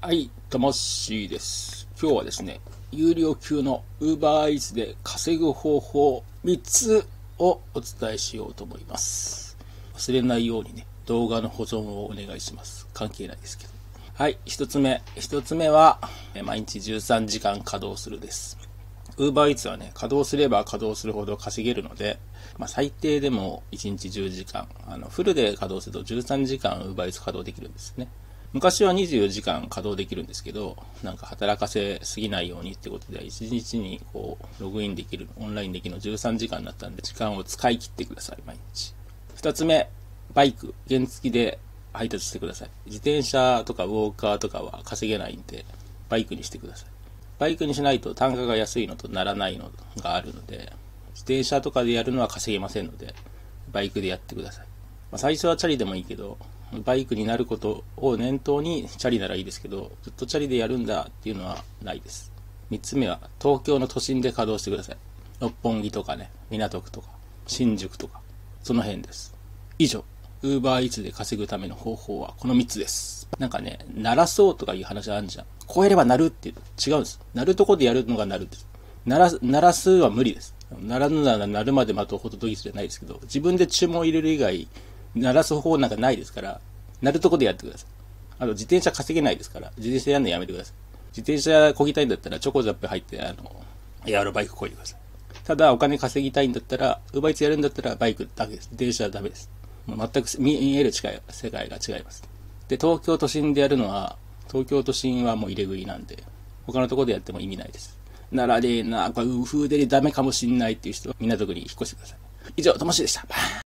はい、ともっしーです。今日はですね、有料級の UberEats で稼ぐ方法3つをお伝えしようと思います。忘れないようにね、動画の保存をお願いします。関係ないですけど。はい、1つ目は、毎日13時間稼働するです。UberEats はね、稼働すれば稼働するほど稼げるので、最低でも1日10時間、フルで稼働すると13時間 UberEats 稼働できるんですね。昔は24時間稼働できるんですけど、なんか働かせすぎないようにってことで、1日にこう、ログインできる、オンラインできるの13時間になったんで、時間を使い切ってください、毎日。2つ目、バイク、原付で配達してください。自転車とかウォーカーとかは稼げないんで、バイクにしてください。バイクにしないと単価が安いのとならないのがあるので、自転車とかでやるのは稼げませんので、バイクでやってください。最初はチャリでもいいけど、バイクになることを念頭にチャリならいいですけど、ずっとチャリでやるんだっていうのはないです。3つ目は東京の都心で稼働してください。六本木とかね、港区とか、新宿とか、その辺です。以上、UberEats で稼ぐための方法はこの3つです。なんかね、鳴らそうとかいう話あるじゃん。こうやれば鳴るっていう。違うんです。鳴るとこでやるのが鳴るです。鳴らすは無理です。鳴らぬなら鳴るまで待とうほどドギスじゃないですけど、自分で注文を入れる以外、鳴らす方法なんかないですから、鳴るとこでやってください。あと自転車稼げないですから、自転車やるのやめてください。自転車漕ぎたいんだったらチョコザップ入って、エアロバイク漕いでください。ただお金稼ぎたいんだったら、UberEatsやるんだったらバイクだけです。自転車はダメです。もう全く見える世界が違います。で、東京都心でやるのは、東京都心はもう入れ食いなんで、他のところでやっても意味ないです。ならねえな、これ風でダメかもしんないっていう人は港区に引っ越してください。以上、ともしでした。